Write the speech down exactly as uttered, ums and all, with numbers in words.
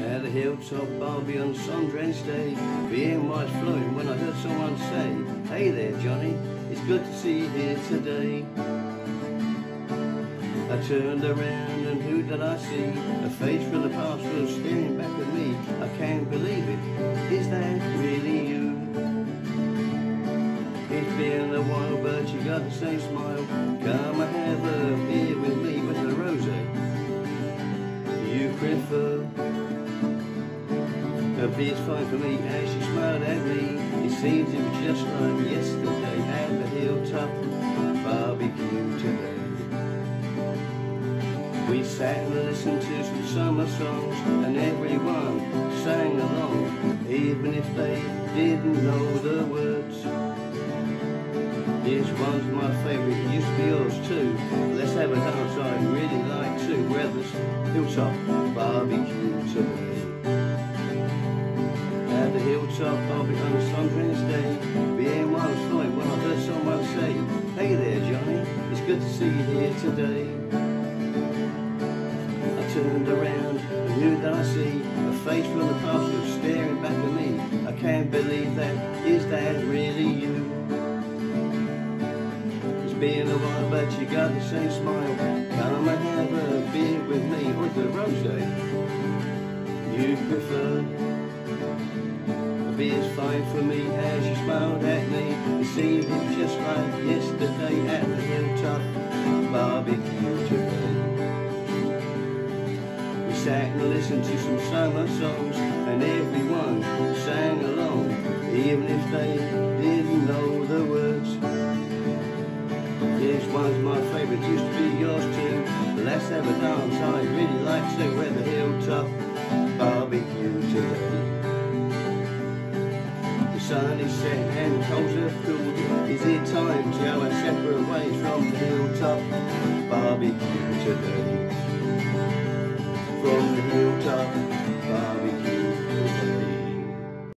At the Hilltop Barbecue on Sundance Day, being was flowing when I heard someone say, "Hey there, Johnny, it's good to see you here today." I turned around and who did I see? A face from the past was staring back at me. I can't believe it, is that really you? It's been a while but you got the same smile. Come and have a beer with me with the rosé you prefer. A beer's fine for me as she smiled at me. It seems it was just like yesterday at the Hilltop Barbecue today. We sat and listened to some summer songs, and everyone sang along, even if they didn't know the words. This one's my favourite, it used to be yours too. Let's have a dance, I'd really like to. We're at this Hilltop Barbecue today. At the Hilltop Barbecue on Sundance Day, being one was fine when I heard someone say, "Hey there, Johnny, it's good to see you here today." Turned around, and who did I see? A face from the past was staring back at me. I can't believe that, is that really you? It's been a while but you got the same smile. Come and have a beer with me with the rosé you prefer. A beer's fine for me as you smiled at me. It seemed it was just like yesterday at the Hilltop Barbecue today. Sat and listened to some summer songs, and everyone sang along, even if they didn't know the words. This one's my favourite, used to be yours too. Let's have a dance, I'd really like to. We're the Hilltop Barbecue today. The sun is set and the coals have cooled. Is it time to go our separate ways from the Hilltop Barbecue today? From the Hilltop